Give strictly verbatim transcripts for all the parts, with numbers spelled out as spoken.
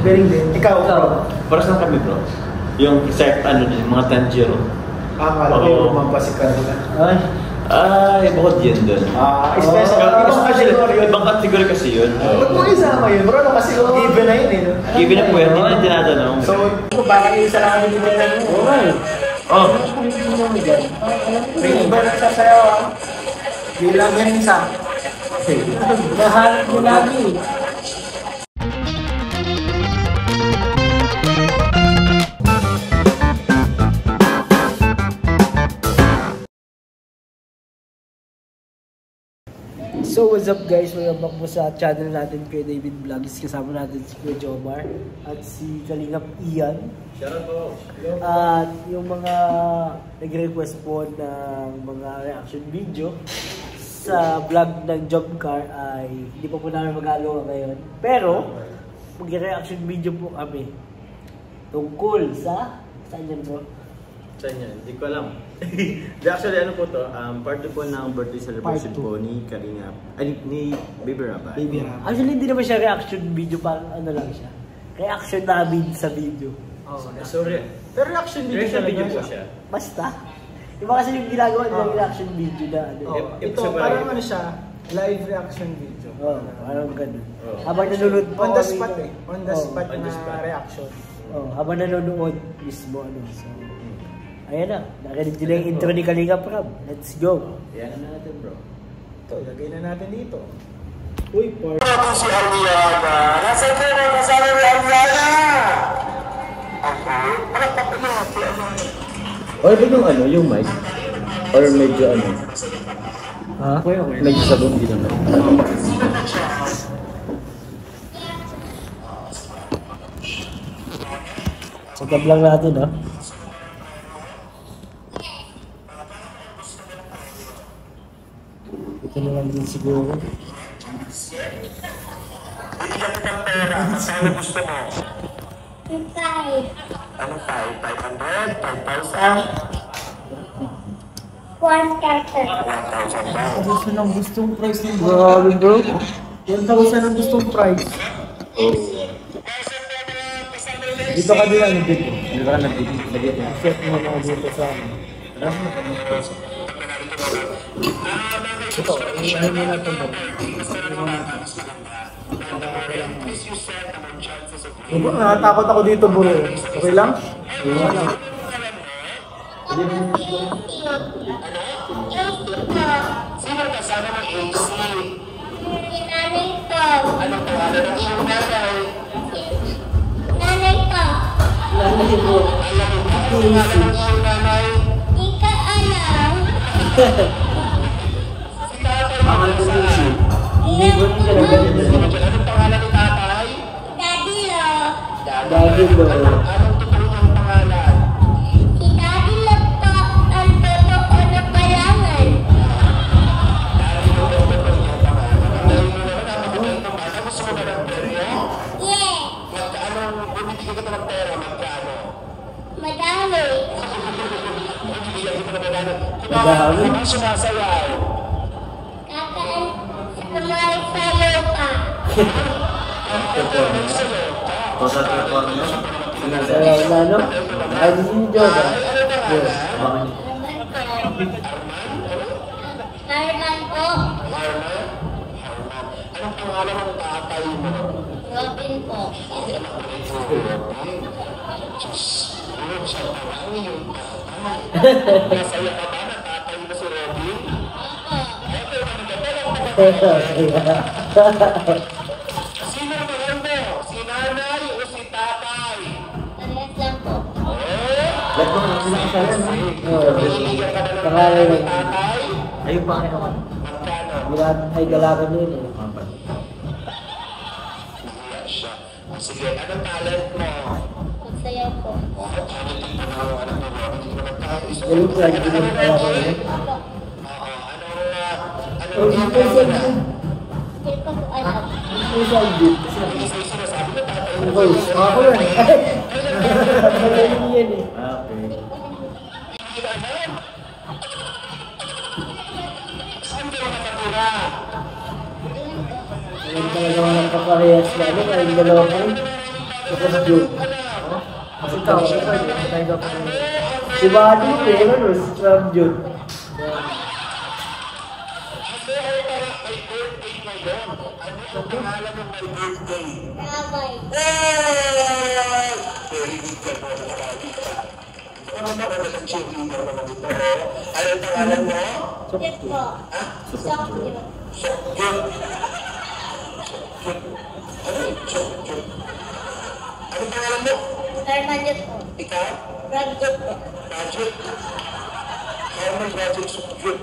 Galing din. Ikaw, ikaw. Para saan kami bro? Yung set ano din, mga Tanjiro. Ah, kala ko lumampas ka nila. Ay, ay, bukod yun dun. Ah, special. Ibang category yun. Ibang category kasi yun. Ba't mo isama yun? Bro, ano kasi given na yun eh. Given na po yan, hindi na tinatanong. So, bakit yung isa lang ang given na yun? Oo nga eh. Oh. May iba nagsasayaw ah. Bilang yan isa. Nahanap mo lagi. So what's up guys, welcome back po sa channel natin kay David Vlogs. Kasama natin si Kuya Jomar at si Kalingap Ian. Shoutout po. At yung mga nag-request po ng mga reaction video sa vlog ng Jobcar ay hindi pa po namin mag-aloka ngayon. Pero mag-reaction video po kami tungkol sa saan yan po? Saan yan? Hindi ko alam. Actually, ano po to? Um, part two po ng birthday celebration po ni Kalingap. Ay, ni Baby Raba. Baby Raba. Actually, hindi naman siya reaction video, parang ano lang siya. Reaction namin sa video. Oh, sorry. Pero reaction video, reaction video po siya. siya. Basta. Iba kasi yung ginagawa ng oh. reaction video na ano. Oh, ito, parang ano siya, live reaction video. Oo, oh, parang ganun. Oh. Habang nanonood po on the spot eh. On the oh. spot on na the spot. reaction. Oh, habang nanonood mismo ano. So, ayan na, narinig nila yung intro ni Kalingap Rab. Let's go! Yan na natin bro. Ito, ilagay na natin dito. Uy, part. Ito si Aliana! Nasa ko na kasama ni Aliana! Okay. Ano pa pa na? Or ba yung ano, yung mic? Or medyo ano? Ha? Okay, okay. Medyo sabong din naman. Sagab lang natin ha. Ito na lang din siguro. Bigyan kita ng pera. Ano gusto mo? Five. Ano tayo? five hundred? five thousand? One thousand. one thousand daw. Gusto ng gustong price ng grabe bro. one thousand ang gustong price. Dito ka din ano dito. Dito ka nag-dito. Set mo na dito sa amin. Ito, ano mo na ito bro. Bro, nakatakot ako dito bro. Okay lang? Wala lang. Sino kasama ng A C? Nanay ko. Anong pangalan ng iyong nanay? Nanay ko. Nanay mo. Alam mo ba ang pangalan ng iyong nanay? Di ka alam. Si tatay mo nasaan? Hindi ko rin ka nagaling na. Anong pangalan ni tatay? Daddy Lo. Daddy Lo. Anong totoo niyang pangalan? Si Daddy Lo po ang totoo na palangan. Gusto mo ba ng pera? Yeah. Magkano, bumibigyan kita ng pera, magkano? Madami. Bumibigyan kita ng pera. Madami? Ano sumasayaw? Kakaan kumay sayo ka. Total perform mo? Sayaw na no? Ay, di si Joda. Arman po. Anong pangalan ng tatay mo? Robin po. Nasaya ka ba na tatay mo si Robin? Sino ang mahal mo? Si nanay o si tatay? Parehas lang po. Let mo lang sila kasaya no? Bibigyan ka na ng Pangalan pera lang. ni tatay? Ayun pa kayo. Magkano? Bilat ay galakan yun eh. Siya. Sige, anong talent mo? Magsayaw po. Galing ko lang din ang kaya ko yun. Oh, hindi ko siya din. Hindi ko po alam. Hindi ko siya din. Okay, ako yun. Magaling yan eh. Ah, okay. Saan ka nakatira? Alam talaga walang kaparehas na ano, kayong dalawa pa rin. From June. Kasi ikaw, ikaw, ikaw, si Badi, meron o si From June. Babay. Ano pangalan mo? Jeff po. Sokyo. Ano pangalan mo? Carmanjot po. Ikaw? Rajot po. Budget. Normal budget subject.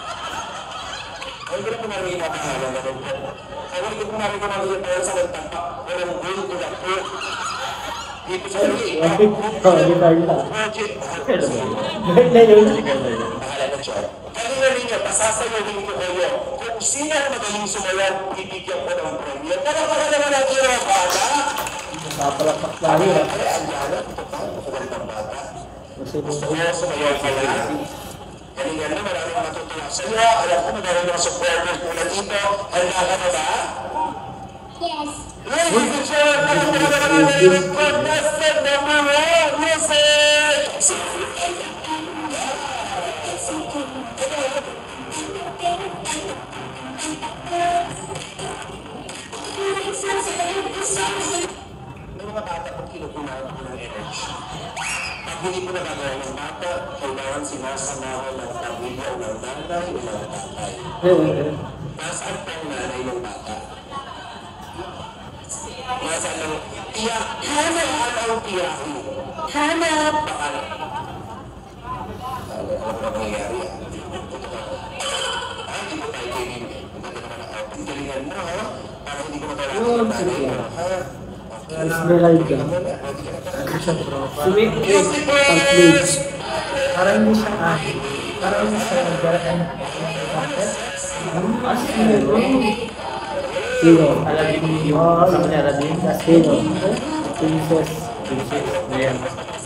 Ang ganda ko namin yung pangalan na rin po. Ang ganda ko namin yung mga tayo sa nagtampak. Walang goal to the poor. Dito sa rin. Oo, di tayo na. Budget. Gawin na yun. Pangalan ng Chor. Kanina rin niya, pasasayawin ko kayo. Kung sino ang magaling sumayaw, bibigyan ko ng premyo. Para para naman natin ang bata. Napalapak tayo. Ay, ang gana. Ito pa, magandang bata. Kasi Gusto mo sumayaw ka lang? Kanina na, maraming matutuwa sa iyo. Alam ko, maraming mga supporters mula dito. Handa ka na ba? Yes. Ladies and gentlemen, contestant number one, music! May mga bata pag kinukulangan ko ng energy. Pag hindi ko nagagawa ng bata, kailangan sinasamahan ng pamilya o ng nanay o ng tatay. Nasaan pa ang nanay ng bata? Nasaan ang tiyak? Hanap ang tiyak mo. Hanap! Ano? Ano ang nangyayari? Ah, hindi ko tayo kayo. Hindi ko naman ako. Galingan mo, ha? Para hindi ko magagawa ng nanay mo, ha? Esmeralda. Sumik Pag-Blades. Para hindi siya ah. Para hindi siya nagdaraan. Bakit? Sino? Aladdin yung Oh, kasama niya, Aladdin. Sino? Princess. Princess. Ayan.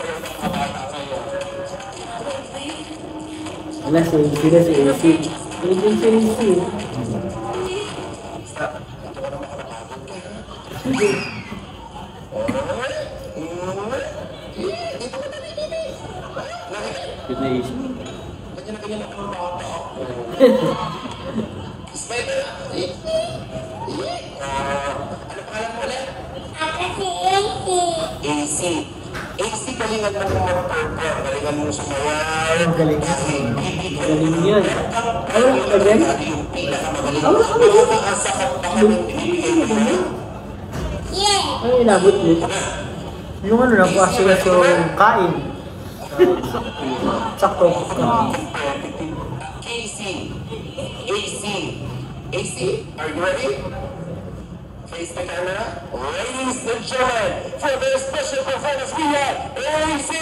Wala si sila si A C. Pwede si A C. Yun na isip. Ako si Yankee. A C. A C, galingan mo ng mag-perform. Galingan mo sumayaw. Ang galing. Galing yun. Ano? Again? Yung pinakamagaling. Nakakaasa ka pa kami binibigay mo. Yeah. Ano inabot mo? Yung ano na, kasi yung kain. Sakto. A C. A C. A C, are you ready? Face the camera. Ladies and gentlemen, for their special performance, we have A C!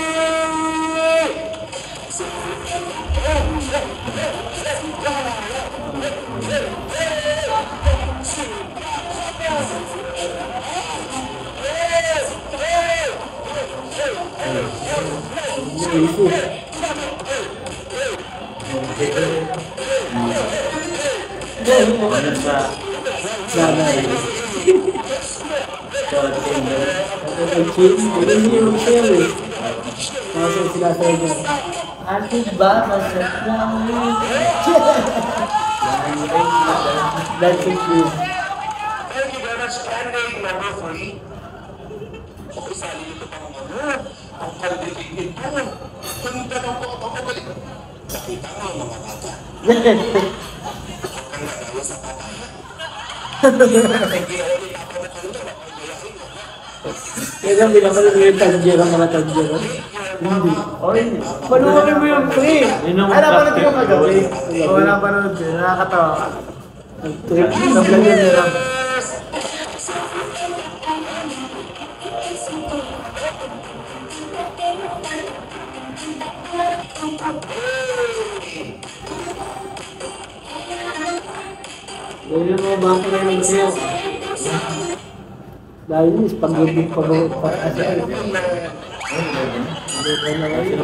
A C. Ano sa Sabay. Chor Chamber. Ang chill. Hindi yung share eh. Kasi sila sa inyo. Ate ba? Masat lang. Dancing queen. Thank you very much, candidate number three. Okay, sali nito pang ano, ang candidate ito. Kung tanong ko ako magaling. Nakita mo ang mga bata. Ang nagawa sa bata. Hindi ako nita ako na kanila. Kaya lang binapanood mo yung Tanjiro, mga Tanjiro. Hindi. Oh, hindi. Panuwagin mo yung pre. Yun ang Ay, napanood ko kagabi. Kagabi. Oo, napanood ko. Nakakatawa. Nag-trip. Sa vlog yun nila. Dahil yung mga bangko na yung sa'yo. Dahil yung spaghetti pa ba pa kasi ay. Hindi ko na ngayon.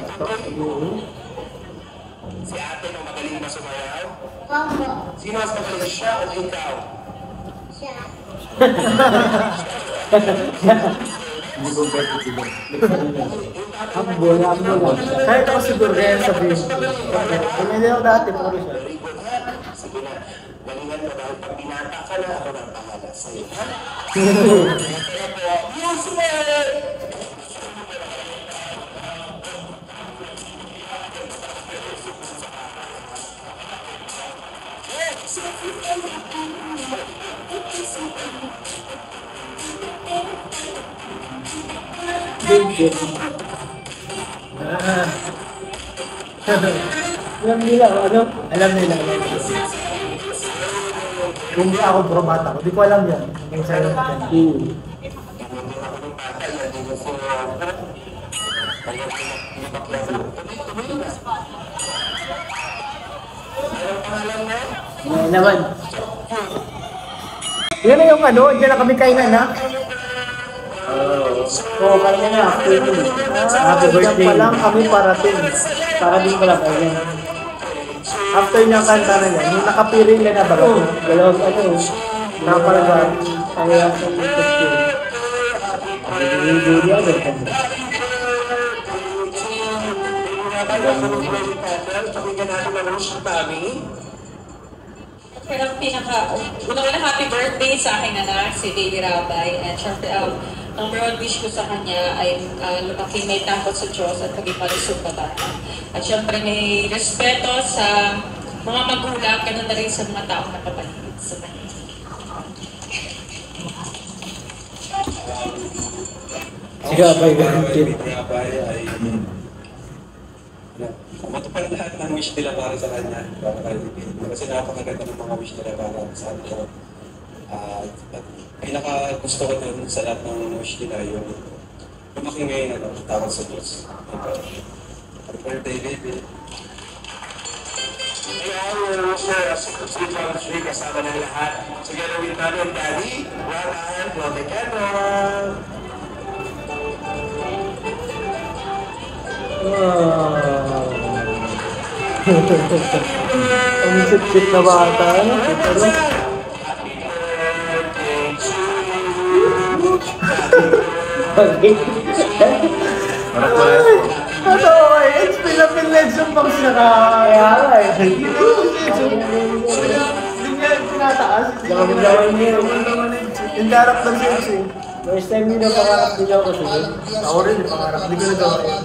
Si ate na magaling ba sumayaw? Opo. Sino mas magaling, siya o ikaw? Siya. Hindi competitive. Humble, humble lang. Kahit ako siguro kaya sabihin. Kanya din ako dati, puro siya. Sige na, galingan mo dahil pag binata ka na, ako nang pahala sa'yo. Ha? Yes, man! Big Ah. Alam nila, ano? Alam nila. Kung ako probat ako, di ko alam yan. Yung sa'yo natin. Hmm. Ngayon naman. Yan na yung ano, dyan na kami kainan ha. Oo, oh, kaya na, after nun. Happy birthday. pa lang kami parating. Para din pala kaya. After niya kanta na yan, yung nakapiring na na ba? Oo, dalawang ano. Nakapalagaan. Kaya sa costume. Hindi hindi agad kami. Pakinggan natin ang Rose Tami. Pero pinaka, unang-una happy birthday sa aking anak, si Baby Rabay. And syempre, um, number one wish ko sa kanya ay uh, lumaki may takot sa Diyos at maging malusog na bata. At syempre may respeto sa mga magulang, ganun na rin sa mga taong nakapaligid sa kanya. Sige, abay, ganun. Rabay ay matupad lahat ng wish nila para sa kanya, para kay David. Kasi napakaganda ng mga wish nila para sa kanya. Uh, at pinaka gusto ko dun sa lahat ng wish nila yung lumaki ngayon ano, tawag sa Diyos. Happy birthday, baby. Ayan, Rose, si Kusri Country, kasama ng lahat. Together with Mami and Daddy, Walan, Plomecano. Wow. Ang sit-sit na bata. Ano? Pero, okay. Para po. Ano, eh, it's Philippine Legend Box na ka. Kaya nga eh. Hindi niya tinataas. Gawin-gawin niyo. Yung darap ng sales eh. First time nyo na pangarap din ako kasi. Ako rin, pangarap. Hindi ko nagawa yun.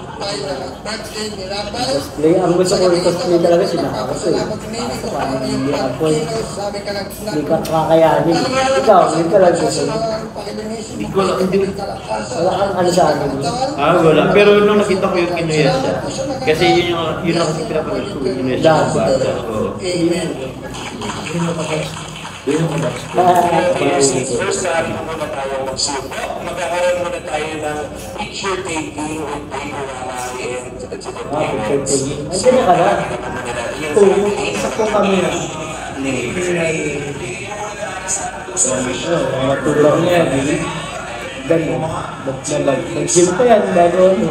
Cosplay, ang gusto ko yung cosplay talaga sinakakas eh. Paano hindi ako eh. Hindi ka kakayanin. Ikaw, hindi ka lang gusto. Hindi ko lang, hindi Wala kang ano sa akin. Ah, wala. Pero nung nakita ko yung kinuya siya, kasi yun yung, yun ang kasi pinapanood ko, yung kinuya siya ng bata. So, yun yung kabaks ko. First, sabi mo muna tayo magsubo. Magkakaroon muna tayo ng picture taking with Baby Rabay and Ah, picture taking. Andiyan na ka na. Oo, isa po kami na. Oh, mga tulang niya. Ganun. Ba't nalag? Nag-gym pa yan. Bago ano.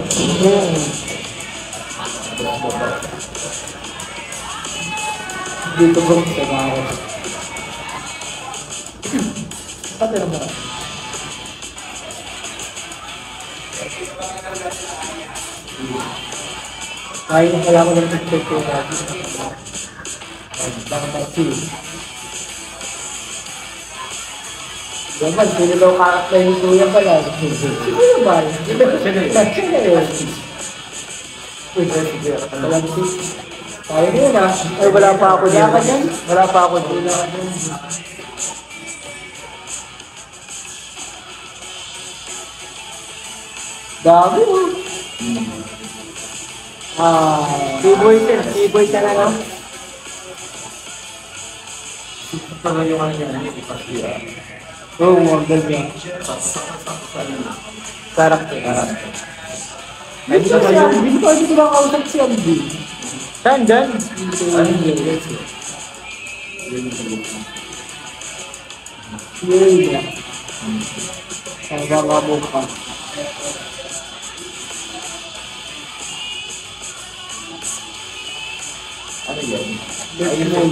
Dito bro. Sa mga Pati na mo. Kaya na pala ko ng picture ko natin. Baka pa-chill. Daman, sino daw karakter yung kuya pala? Ano ba? Siya na yun. Uy, walang si... Tayo na yun ah. Ay, wala pa ako dyan. Wala pa ako dyan. Dami mo. Ah, T-boy ka, T-boy ka na lang. Ito yung ano niya, hindi ipasya. oo, ang ganda. Karakter. Hindi ko siya, hindi ko hindi ko nakakausap si Ambi. Saan dyan? Ano yun? Yun niya. Ang mga mukha. Ano yan? Ayun mo.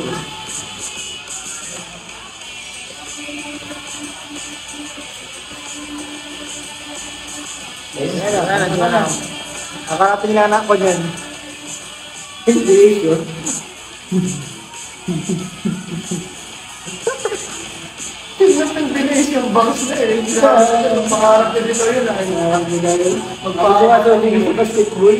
Ayun na lang, ayun na lang. Nakarapin nila anak ko dyan. Hindi ko. Tingnan ng bilis yung box na eh. Makaharap na dito yun. Nakarap nila yun. Magpagawa doon yung basketball.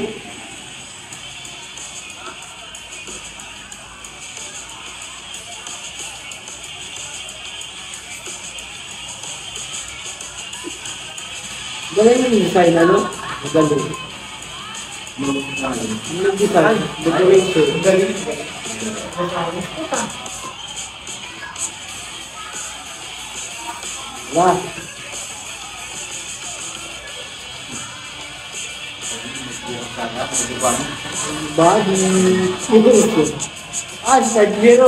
Galing yung design, ano? Magaling. Yung design, decoration. Galing. Wah. Bagi. Ah, Sandero.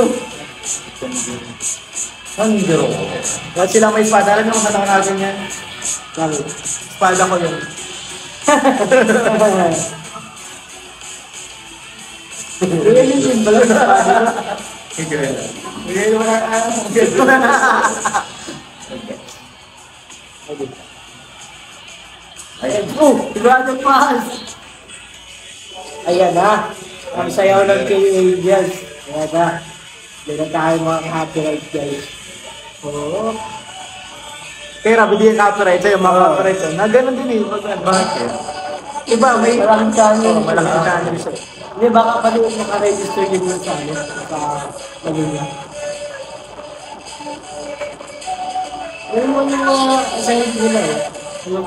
Sandero. Lahat sila may espada. Alam mo kung saan natin yan? Bakit? Espada ko yun. Kaya yun yung pala sa pala. Hindi mo na ano. Ayan. Oh, sigurado pass. Ayan na. Ang sayaw ng K Angels. Ayan na. Hindi na tayo mga copyright guys. Oo. Kaya rabi din copyright sa'yo, mga copyright sa'yo. Na ganun din eh. Bakit? Iba, may... Malaking channel. Oh, malaking channel siya. Hindi, baka pa doon naka-register din mo sa ano. Sa pamilya. Ano mo yung mga assignment nila eh. Ano?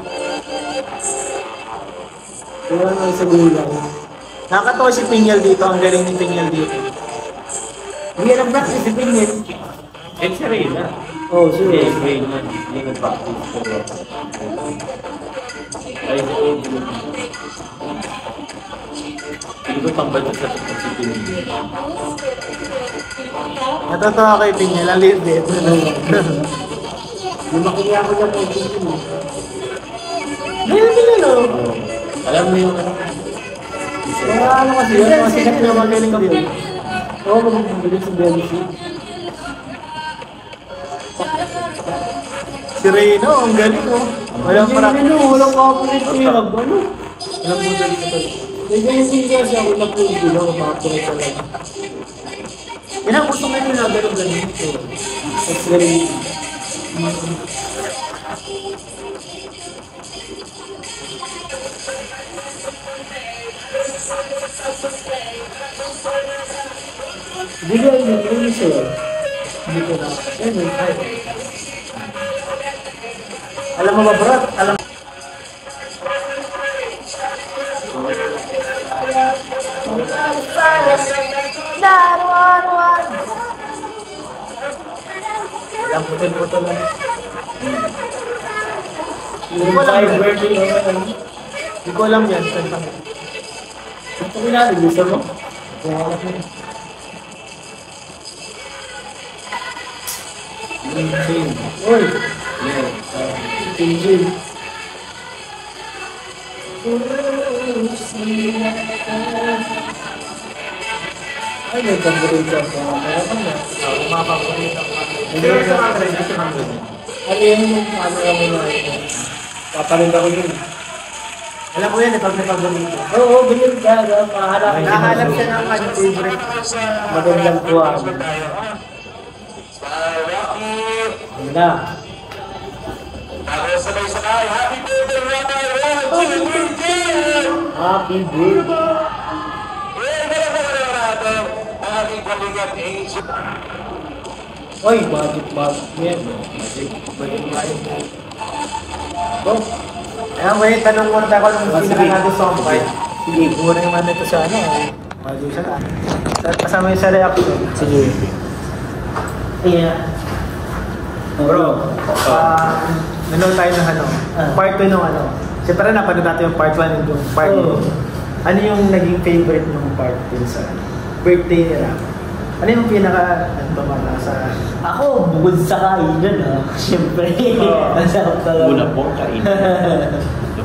Ano naman sa gulang. Nakakatawa si Pinyal dito. Ang galing ni Pinyal dito. Hindi alam na kasi pingin. Eh, si Reyna. Oh, sure. Eh, Reyna. Hindi nag-practice. Ay, hindi. Hindi ko tambal sa si Pinyal. Natatawa kay Pinyal. Ang liit din. Yung makinig ako dyan po pingin mo. Ganyan din ano. Alam mo yung ano? Kaya ano kasi yun, mga sikat na magaling din. Oo, magagaling sa Belize. Si Reyna, ang galing oh. Walang para... Ano, walang copyright ko yung ano? Walang mo galing ito. Medyo yung hindi kasi ako na po yung bilang, copyright ko lang. Yan ang gusto ngayon na galing-galing. Mas galing. Hindi ko yung nag-release sa'yo. Hindi ko na. Yan, yung type. Alam mo ba, bro? Alam mo. Alam mo din po ito lang. Yung five birthday ko na. Hindi ko alam yan. Ito ko na, gusto mo? Kaya alam mo. Uy! Tinjin. Ay, may paborito ako. Kaya pa na. Ako mapapalit ako. Hindi ko sa mga ano yung ano kami na ito? Papalit ako dun. Alam mo yan, eh, pag may paborito. Oo, oo, ganyan ka. Mahanap. Nahanap siya ng ano, favorite. Magandang kuha. Ano na? Sabay-sabay, happy birthday, Rabbi Ron! Happy birthday! Happy birthday! Eh, dalawa natin ang ating kalingat angel. Oy, magic magic yan. Magic magic magic. Oh, Ayan, may tanong muna ako nung Ah, hindi sige. na natin sa fight. sige. Muna naman ito sa ano. Magic siya na. Kasama yung sa reaction. Sige. Yeah. Bro, ah, nanood tayo ng ano, Ah. part two nung ano. Siyempre napanood natin yung part one and yung part two. Oo. Ano yung naging favorite nung part two sa birthday nila? Ano yung pinaka, ano ba mga sa... Ako, bukod sa kainan ah. Siyempre. Oo. Masarap talaga. Una po, kain.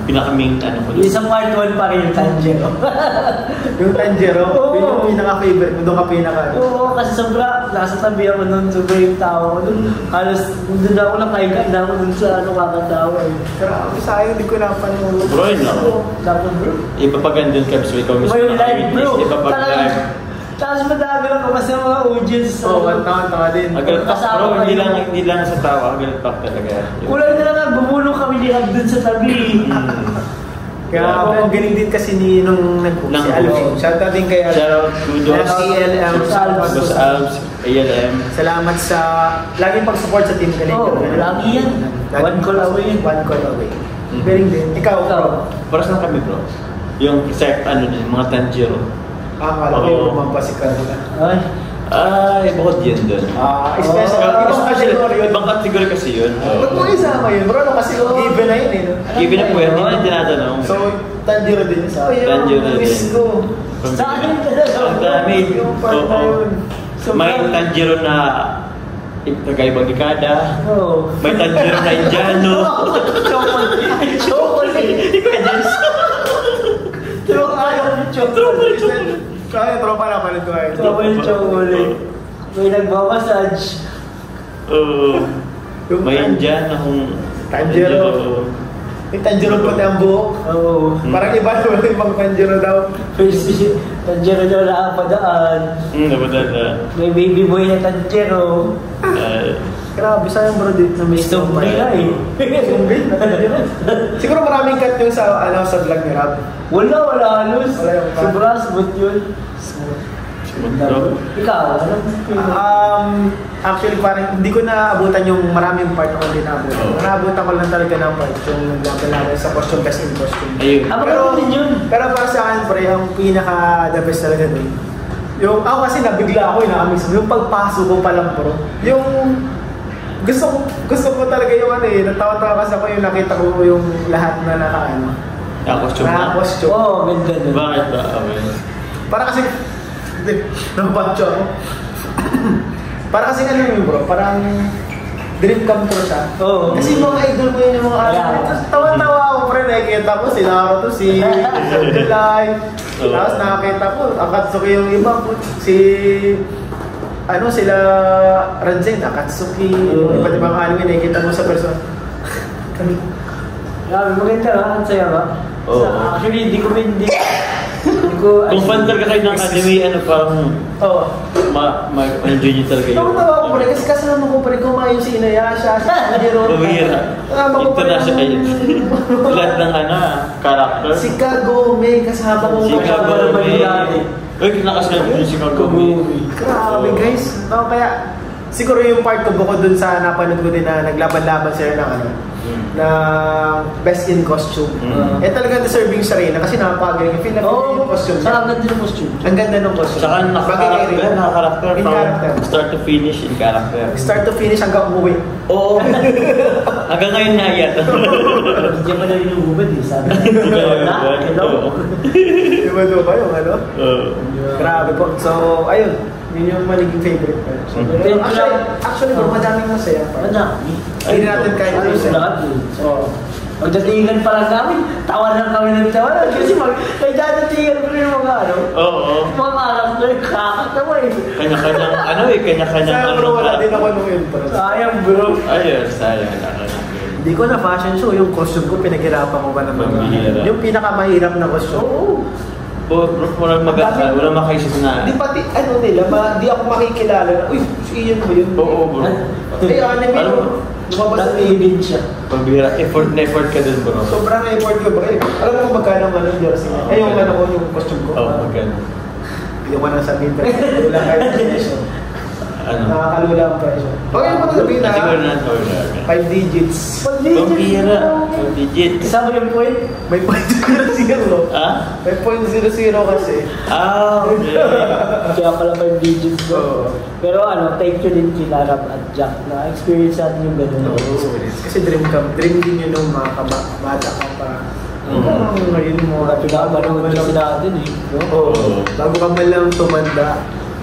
pinakaming ano ko. Yung isang part one pa rin yung Tanjiro. Yung Tanjiro, Oo. yun yung pinaka-favorite mo, doon ka pinaka. Oo, kasi sobra, nasa tabi ako nun, sobra yung tao ko nun. Halos, doon ako nakahiga na ako dun sa ano kakatawa eh. Grabe, sayang, hindi ko napanood. Bro, yun lang. Dapat bro. Iba pa gandun ka, so ikaw mismo. Iba yung live bro. Iba pa live. Tapos madami lang kasi mga audience. Oo, oh, tawa-tawa din. Agal pak Kasama bro, hindi kayo. lang, hindi lang sa tawa, agal pak talaga. Kulang na lang, bumulong kami ni Rab dun sa tabi. Hmm. Kaya ang galing din kasi ni nung nag Lang- si Alvin. Shout out din kay Alvin. Shoutout Kudos, E L M. Boss Alves, A L M. Salamat sa laging pag-support sa Team Galing. Oo, lagi yan. One call away. One call away. Mm. Galing din. Ikaw, Ikaw. bro. Paras lang kami bro. Yung set, ano din, mga Tanjiro. Ah, kala ko Oo. yung lumampas si Carla. Ay, Ay, bukod yan dun. Ah, special. Oh. Ibang Ibang category yun. ibang category kasi yun. Ba't mo isama yun? Bro, ano kasi given na yun eh. no? Given na po yan, hindi na tinatanong. So, Tanjiro din. So, yun. Tanjiro din. Miss ko. sa akin talaga. Ang dami. Yung part na Oo. yun. May Tanjiro na nagkaibang dekada. Oo. May Tanjiro na Indiano. Chocolate. Chocolate. Pero ayaw ng chocolate. Kaya, tropa na pala ito ay. Chocolate, chocolate. May nagmamassage. Oo. May Indiano akong Tanjiro. Yung Tanjiro puti ang buhok. Oo. Parang iba naman yung ibang Tanjiro daw. Face Tanjiro daw na ang padaan. Hmm, napadada. May baby boy na Tanjiro. Uh, Grabe, sayang bro dito na may Gusto mo na eh. Sumbit na Tanjiro. Siguro maraming cut yung sa, ano, sa vlog ni Rab. Wala, wala halos. Wala yung pa. Sobra, smooth yun. bro. Ikaw, ano? Um, actually parang hindi ko naabutan yung maraming part ako din naabutan. Oo. Naabutan ko lang talaga ng part yung naglaban-laban sa costume, best in costume. Ayun. Ah, Pero, maganda din yun. pero para sa akin, pre, ang pinaka the best talaga dun. Yung, ako kasi nabigla ako, yung nakamiss. Yung pagpasok ko pa lang, bro. Yung, gusto ko, gusto ko talaga yung ano eh, natawa-tawa kasi ako yung nakita ko yung lahat na naka, ano, Ah, costume na? naka-costume. Oo, ganda dun. Bakit ba? Okay. Para kasi, hindi, nabacho ako. Para kasi ano yun bro, parang dream come true siya. Oo. Kasi yung mga idol mo yun yung mga Yeah. ano. Tapos tawa-tawa ako pre, nakikita ko si Naruto, si July. Oo. Tapos nakakita ko, Akatsuki yung iba po, si ano sila Ranzen, Akatsuki, Oo. iba't ibang anime, nakikita mo sa person. Kami, Grabe, maganda nga, ang saya ba? Oo. Sa- Actually, hindi ko hindi. Hindi ko... Kung fan talaga kayo ng anime, ano, parang oo. ma- ma- ma-enjoy nyo talaga yun. Tawa-tawa ko pre, kasi kasama ko pre, kumain si Inuyasha, si Tanjiro. Bumira. Kasama ko pre International yung- lahat ng ano, character. Si Kagome, kasama ko. Si Kagome. Uy, kinakasabi ko si Kagome. Grabe guys. No, kaya siguro yung part ko bukod dun sa napanood ko din na naglaban-laban sila ng ano, Hmm. na best in costume. Mm. Eh talaga deserving siya rin, kasi napakagaling. Feel na feel Oo, yung costume. sa ganda ng costume. Ang ganda ng costume. Saka Bagay kay naka-character, Rin. naka-character In from character. start to finish in character. Start to finish hanggang umuwi. Oo. Hanggang ngayon na yan. Hindi pa na rin yung hubad eh, sabi. Na, hello? Diba doon ba yung ano? Oo. Grabe po. So, ayun. Yun yung maliging favorite ko. So, Mhm. pero actually, actually bro, madaming masaya pa. Madami. Hindi natin kahit Ayos isa. lahat eh. Oo. Magdatingan pa lang namin, tawa lang kami ng tawa. Kasi mag, may dadatingan ko rin yung mga ano, Oo. mga character, kakatawa eh. Kanya-kanyang, ano eh, kanya-kanyang Sayang ano. bro, wala ka. din ako nung intro. Sayang bro. Ayun, sayang. Ano na. Hindi ko na fashion show, yung costume ko pinaghirapan ko ba naman. Pambihira. Yung pinakamahirap na costume. Oo. Bro, bro, walang mag walang makaisip na. Di pati, ano nila, ma, di ako makikilala na, uy, si Ian ba yun? Oo, bro. Eh, anime Alam- ko, lumabas sa Nag-ibig siya. Pambihira. Effort na effort ka din, bro. Sobrang effort ko ba? Eh, alam mo kung magkano ang ano, jersey niya? Eh, yung ano ko, yung costume ko. Oo, oh, maganda. Hindi ko na sabihin, pero wala kayo sa presyo. Ano? Nakakalula ang presyo. Huwag yung sabihin na, Siguro na ito. five digits. Pambihira. Pag-digit. Kasama yung point. May point zero zero. Ah? May point zero zero kasi. Ah, okay. Kaya pala pa yung digits ko. Oo. Pero ano, thank you din kila Rab at Jack na experience natin yung gano'n. Kasi dream ka, dream din yun nung mga kabata ka pa. Mm. Ano ngayon mo? Mga pinapanood kasi natin eh. no? Oo. Bago ka man lang tumanda,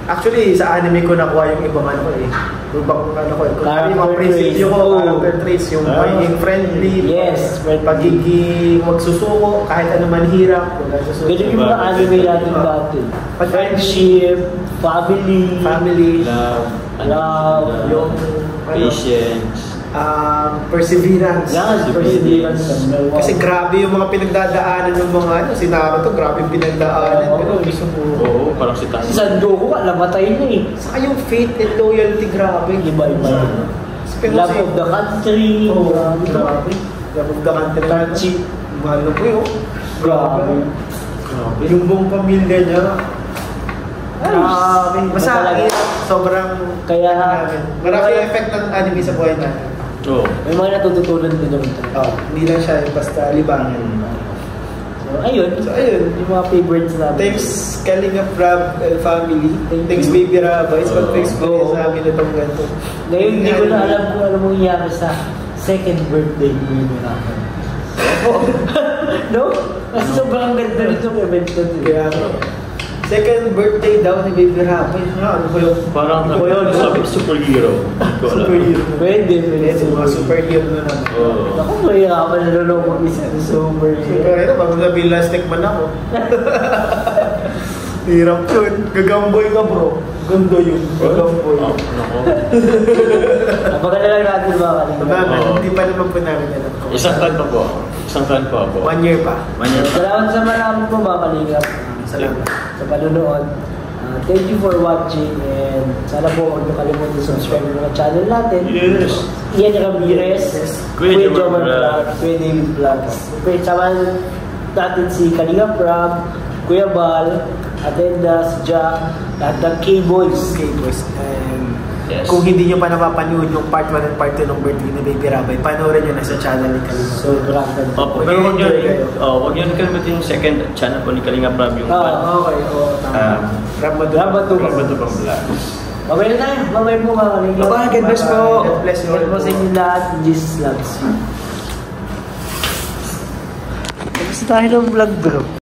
Actually, sa anime ko nakuha yung ibang ano ko eh. Yung ibang ano ko eh. Kung ano yung mga Character prinsipyo ko, traits. character traits, yung Ah. pagiging friendly, Yes, friendly. pagiging magsusuko, kahit ano man hirap, wala susuko. Ganun yung mga anime natin dati. Pag- Friendship, family, Family, Love, love, yung ano, patience. um, perseverance. yan, perseverance. Kasi grabe yung mga pinagdadaanan ng mga ano, si Naruto, grabe yung pinagdaanan. Oo. Pero gusto ko. Oo, parang si Si Tanjiro. Sangoku, namatay na eh. Saka yung faith and loyalty, grabe. Iba-iba yun. Pero Love si- of the country. Oo, grabe. grabe. Love of the country. Touchy. Mahal ko yun. Grabe. Grabe. Yung buong pamilya niya. Ay, Grabe. Basta talaga. sobrang Kaya, marami. Marami yung effect ng anime sa buhay natin. Oo. may mga natututunan din naman tayo. Oh, hindi lang siya basta libangan. So, ayun. So, ayun. Yung mga favorites namin. Thanks Kalinga Prab and family. Thanks Baby Rabay sa Oo. pag-experience sa amin itong ganito. Ngayon, hindi ko na alam kung ano mangyayari sa second birthday ko yung Miracle. No? Kasi sobrang ganda nitong event na ito. Kaya, second birthday daw ni Baby Rabay. Ano ko yung Parang Ako yun. sabi superhero. Hindi ko alam. superhero? Pwede, pwede. Yes, yung mga superhero na naman. Oo. Ako, mahirapan na lolo ko isa ng super. Superhero, bago sabihin last stick man ako. Hirap yun. Gagamboy ka bro. Ganda yun. Gagamboy. Oh, nako. Napaganda lang natin ba kanina? Naman, Oo. hindi pa naman po namin alam kung Isang taon pa po. Isang taon pa po. One year pa. One year pa. Salamat sa marami po mga kalingap. Salamat. Sa panunood. Uh, thank you for watching and sana po huwag niyo kalimutan subscribe ng mga channel natin. Yes. Ian Ramirez, Kuya Kuya Jomar Jomar Vlog. Vlog, Kuya David Vlogs. Kuya samahan natin si Kalinga Prab, Kuya Bal, Atenda, si Jack, lahat ng K-Boys. Okay, boys. And Yes. kung hindi nyo pa napapanood yung part one and part two ng birthday ni Baby Rabay, panoorin nyo na sa channel ni Kalinga. Sobrang ganda. Opo, pero huwag Mag-enjoy yun, kayo. oh, huwag yun kalimutin yung second channel po ni Kalinga Prab, yung Ah, Okay, oo. Ah, Ramado. Ramado. Ramado pang vlogs. Babay na tayo. Babay po mga kalingap. Bye-bye. God bless po. God bless you. God bless you lahat. Jesus loves you. Tapos tayo ng vlog bro.